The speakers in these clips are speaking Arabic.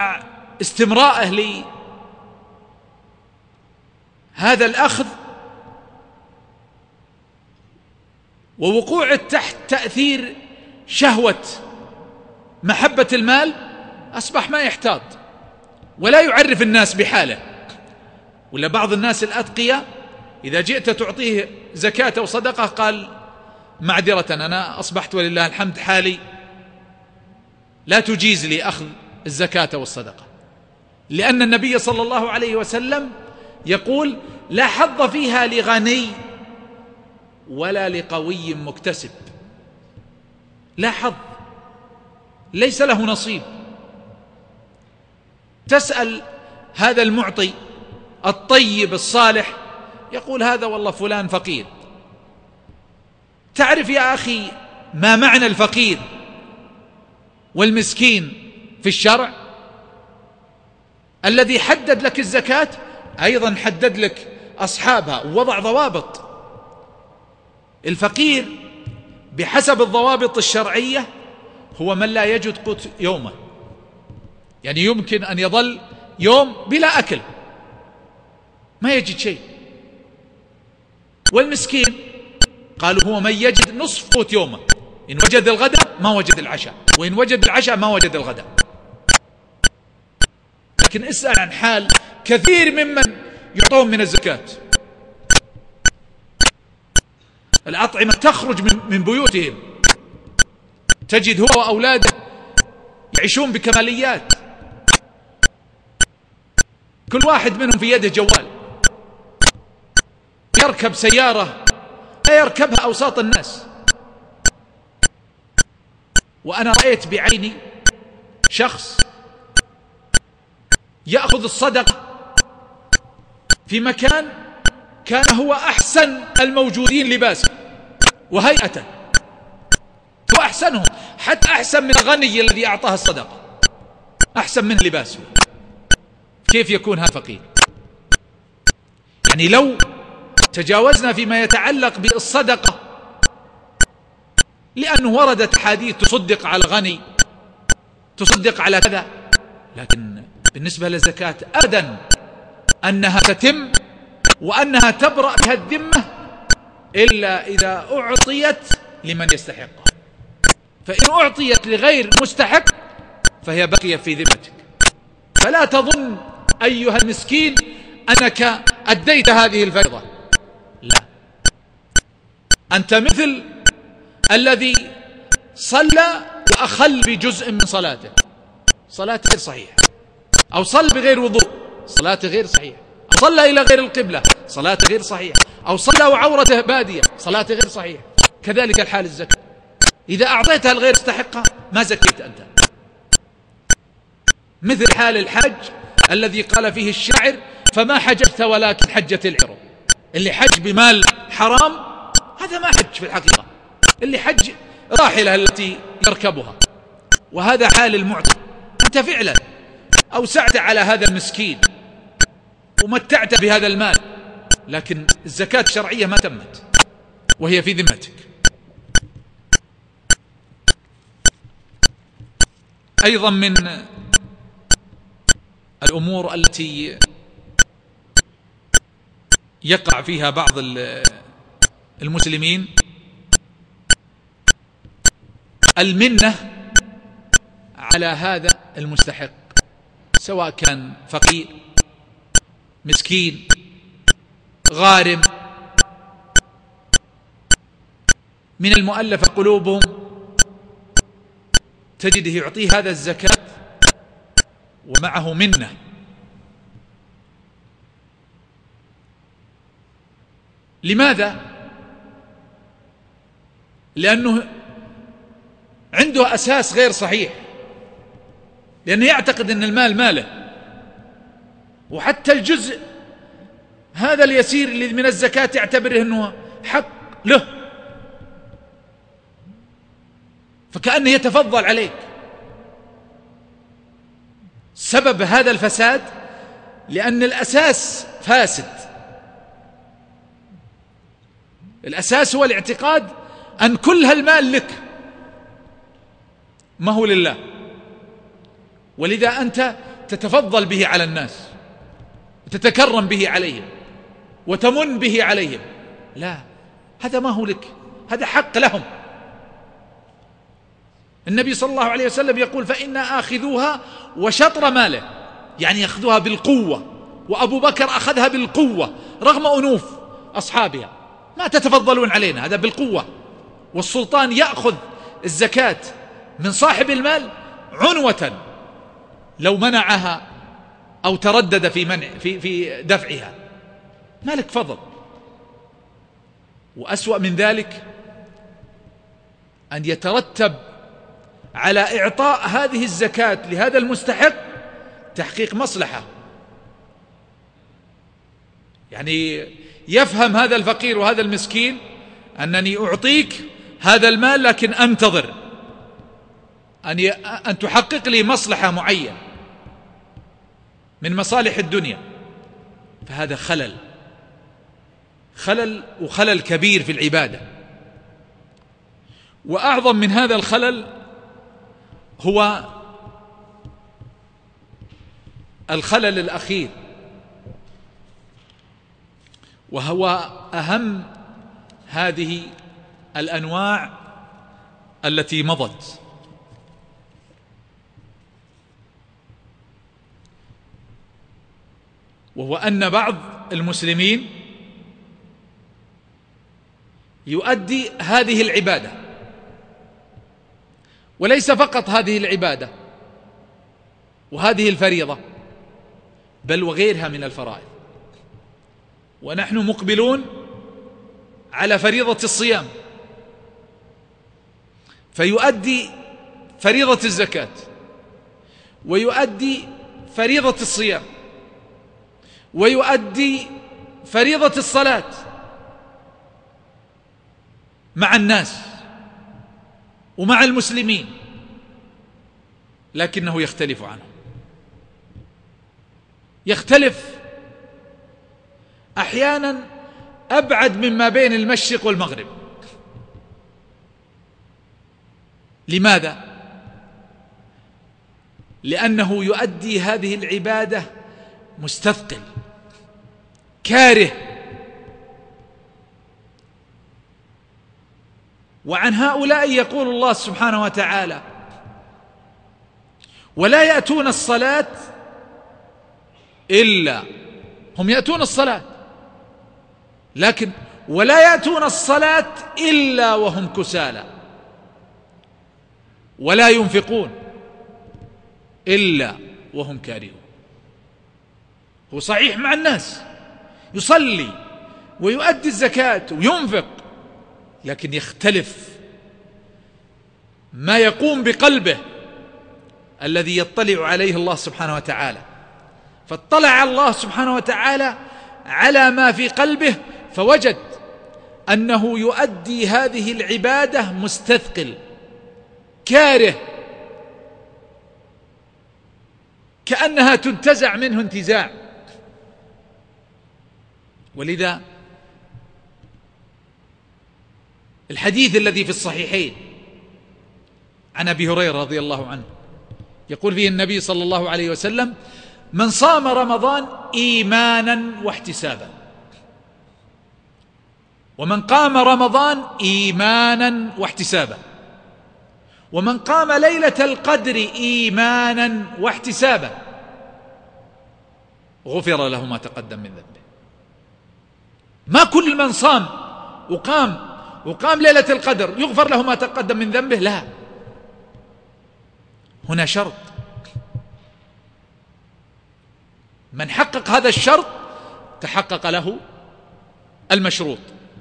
استمرائه لهذا الأخذ ووقوعه تحت تأثير شهوة محبة المال، أصبح ما يحتاط ولا يعرف الناس بحاله. ولا بعض الناس الأتقياء إذا جئت تعطيه زكاة أو صدقة قال معذرة أنا أصبحت ولله الحمد حالي لا تجيز لي أخذ الزكاة والصدقة، لأن النبي صلى الله عليه وسلم يقول لا حظ فيها لغني ولا لقوي مكتسب. لا حظ، ليس له نصيب. تسأل هذا المعطي الطيب الصالح يقول هذا والله فلان فقير. تعرف يا أخي ما معنى الفقير والمسكين في الشرع؟ الذي حدد لك الزكاة أيضا حدد لك أصحابها ووضع ضوابط. الفقير بحسب الضوابط الشرعية هو من لا يجد قوت يومه، يعني يمكن أن يظل يوم بلا أكل ما يجد شيء. والمسكين قالوا هو من يجد نصف قوت يومه، إن وجد الغداء ما وجد العشاء، وإن وجد العشاء ما وجد الغداء. لكن اسأل عن حال كثير ممن يعطون من الزكاة، الأطعمة تخرج من بيوتهم، تجد هو وأولاده يعيشون بكماليات، كل واحد منهم في يده جوال، يركب سيارة لا يركبها أوساط الناس. وأنا رأيت بعيني شخص يأخذ الصدقة في مكان كان هو أحسن الموجودين لباسا وهيئة، وأحسنهم، حتى أحسن من الغني الذي أعطاه الصدقة، أحسن من لباسه. كيف يكون هذا فقير؟ يعني لو تجاوزنا فيما يتعلق بالصدقة، لأنه وردت حديث تصدق على الغني، تصدق على كذا، لكن بالنسبة للزكاة أبدا أنها تتم وأنها تبرأ بها الذمة إلا إذا أعطيت لمن يستحقها. فإن أعطيت لغير مستحق فهي بقيت في ذمتك. فلا تظن أيها المسكين أنك أديت هذه الفريضة، لا، أنت مثل الذي صلى وأخل بجزء من صلاته، صلاته غير صحيحة، أو صلى بغير وضوء، صلاته غير صحيحة، أو صلى إلى غير القبلة، صلاته غير صحيحة، أو صلى وعورته بادية، صلاته غير صحيحة. كذلك الحال الزكاة، إذا أعطيتها الغير استحقها ما زكيت أنت. مثل حال الحج الذي قال فيه الشاعر فما حججت ولكن حجت العرب. اللي حج بمال حرام هذا ما حج في الحقيقة، اللي حج راحلة التي يركبها. وهذا حال المعطي، أنت فعلا أوسعت على هذا المسكين ومتعت بهذا المال، لكن الزكاة الشرعية ما تمت وهي في ذمتك. أيضا من الأمور التي يقع فيها بعض المسلمين المنة على هذا المستحق، سواء كان فقير، مسكين، غارم، من المؤلفة قلوبهم، تجده يعطيه هذا الزكاة ومعه منة. لماذا؟ لأنه عنده أساس غير صحيح، لأنه يعتقد أن المال ماله، وحتى الجزء هذا اليسير اللي من الزكاة يعتبره أنه حق له، فكأنه يتفضل عليك. سبب هذا الفساد لأن الأساس فاسد. الأساس هو الاعتقاد أن كل هالمال لك، ما هو لله، ولذا أنت تتفضل به على الناس، تتكرم به عليهم وتمن به عليهم. لا، هذا ما هو لك، هذا حق لهم. النبي صلى الله عليه وسلم يقول: فإن آخذوها وشطر ماله، يعني يأخذوها بالقوة، وأبو بكر أخذها بالقوة رغم أنوف أصحابها. ما تتفضلون علينا، هذا بالقوة. والسلطان يأخذ الزكاة من صاحب المال عنوة لو منعها أو تردد في دفعها، ما لك فضل. وأسوأ من ذلك أن يترتب على إعطاء هذه الزكاة لهذا المستحق تحقيق مصلحة، يعني يفهم هذا الفقير وهذا المسكين أنني أعطيك هذا المال لكن أنتظر أن تحقق لي مصلحة معينة من مصالح الدنيا. فهذا خلل كبير في العبادة. وأعظم من هذا الخلل هو الخلل الأخير، وهو أهم هذه الأنواع التي مضت، وهو أن بعض المسلمين يؤدي هذه العبادة، وليس فقط هذه العبادة وهذه الفريضة، بل وغيرها من الفرائض. ونحن مقبلون على فريضة الصيام، فيؤدي فريضة الزكاة، ويؤدي فريضة الصيام، ويؤدي فريضة الصلاة مع الناس ومع المسلمين، لكنه يختلف عنهم، يختلف أحيانا أبعد مما بين المشرق والمغرب. لماذا؟ لأنه يؤدي هذه العبادة مستثقل كاره. وعن هؤلاء يقول الله سبحانه وتعالى: ولا يأتون الصلاة إلا هم يأتون الصلاة، لكن ولا يأتون الصلاة إلا وهم كسالى، ولا ينفقون إلا وهم كارهون. هو صحيح مع الناس، يصلي ويؤدي الزكاة وينفق، لكن يختلف ما يقوم بقلبه الذي يطلع عليه الله سبحانه وتعالى. فاطلع الله سبحانه وتعالى على ما في قلبه فوجد أنه يؤدي هذه العبادة مستثقل كاره، كأنها تنتزع منه انتزاع. ولذا الحديث الذي في الصحيحين عن أبي هريرة رضي الله عنه يقول فيه النبي صلى الله عليه وسلم: من صام رمضان إيمانا واحتسابا، ومن قام رمضان إيمانا واحتسابا، ومن قام ليلة القدر إيمانا واحتسابا، غفر له ما تقدم من ذنبه. ما كل من صام وقام ليلة القدر يغفر له ما تقدم من ذنبه، لا، هنا شرط. من حقق هذا الشرط تحقق له المشروط.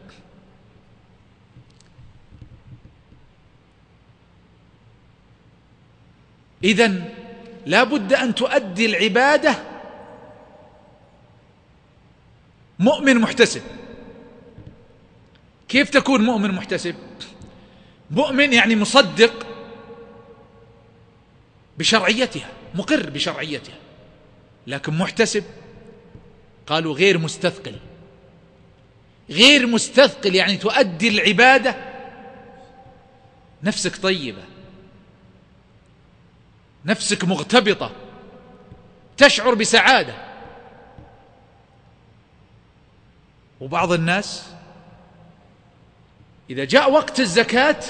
إذن لا بد أن تؤدي العبادة مؤمن محتسب. كيف تكون مؤمن محتسب؟ مؤمن يعني مصدق بشرعيتها، مقر بشرعيتها، لكن محتسب قالوا غير مستثقل. غير مستثقل يعني تؤدي العبادة نفسك طيبة، نفسك مغتبطة، تشعر بسعادة. وبعض الناس إذا جاء وقت الزكاة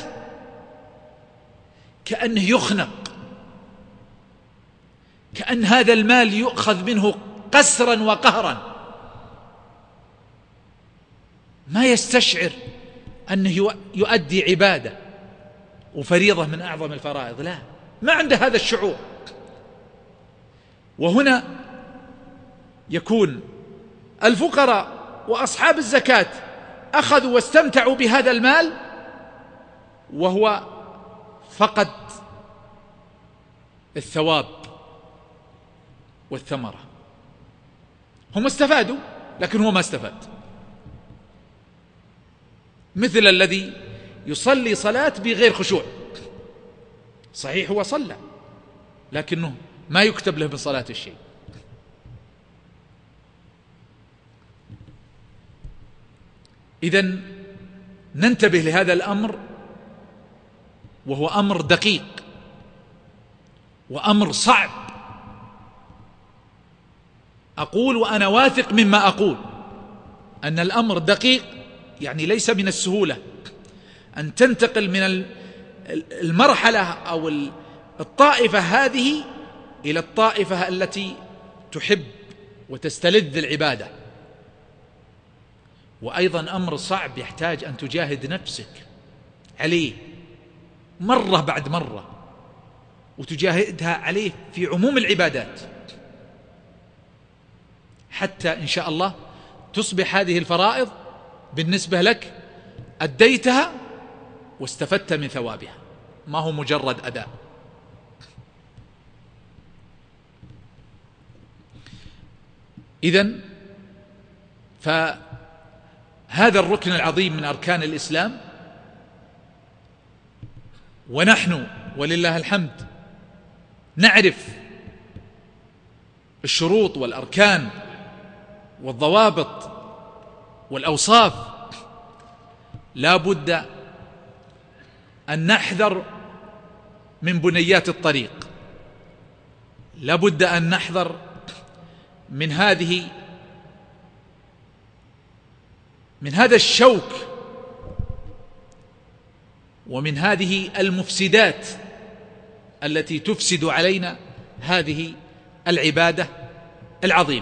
كأنه يخنق، كأن هذا المال يؤخذ منه قسرا وقهرا، ما يستشعر أنه يؤدي عبادة وفريضة من أعظم الفرائض، لا، ما عنده هذا الشعور. وهنا يكون الفقراء وأصحاب الزكاة أخذوا واستمتعوا بهذا المال وهو فقد الثواب والثمرة. هم استفادوا لكن هو ما استفاد، مثل الذي يصلي صلاة بغير خشوع، صحيح هو صلى لكنه ما يكتب له بصلاة الشيء. إذن ننتبه لهذا الأمر، وهو أمر دقيق وأمر صعب. أقول وأنا واثق مما أقول أن الأمر دقيق، يعني ليس من السهولة أن تنتقل من المرحلة أو الطائفة هذه إلى الطائفة التي تحب وتستلذ العبادة. وأيضا أمر صعب يحتاج أن تجاهد نفسك عليه مرة بعد مرة، وتجاهدها عليه في عموم العبادات، حتى إن شاء الله تصبح هذه الفرائض بالنسبة لك أديتها واستفدت من ثوابها، ما هو مجرد أداء. إذن فهذا الركن العظيم من أركان الإسلام، ونحن ولله الحمد نعرف الشروط والأركان والضوابط والأوصاف، لا بد أن نحذر من بنيات الطريق، لا بد أن نحذر من هذا الشوك ومن هذه المفسدات التي تفسد علينا هذه العبادة العظيمة.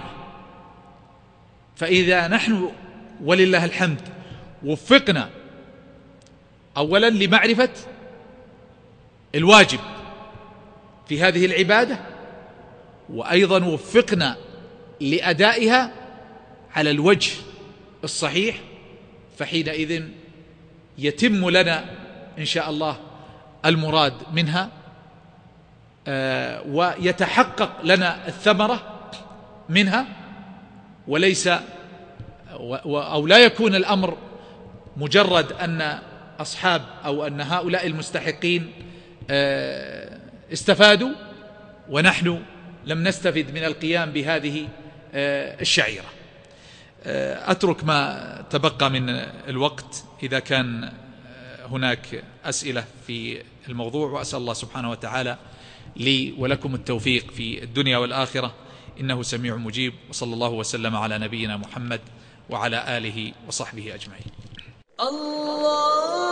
فإذا نحن ولله الحمد وفقنا أولا لمعرفة الواجب في هذه العبادة، وأيضا وفقنا لأدائها على الوجه الصحيح، فحينئذ يتم لنا إن شاء الله المراد منها، ويتحقق لنا الثمرة منها، وليس أو لا يكون الأمر مجرد أن أصحاب أو أن هؤلاء المستحقين استفادوا ونحن لم نستفد من القيام بهذه الشعيرة. أترك ما تبقى من الوقت إذا كان هناك أسئلة في الموضوع، وأسأل الله سبحانه وتعالى لي ولكم التوفيق في الدنيا والآخرة، إنه سميع مجيب. وصلى الله وسلم على نبينا محمد وعلى آله وصحبه أجمعين. الله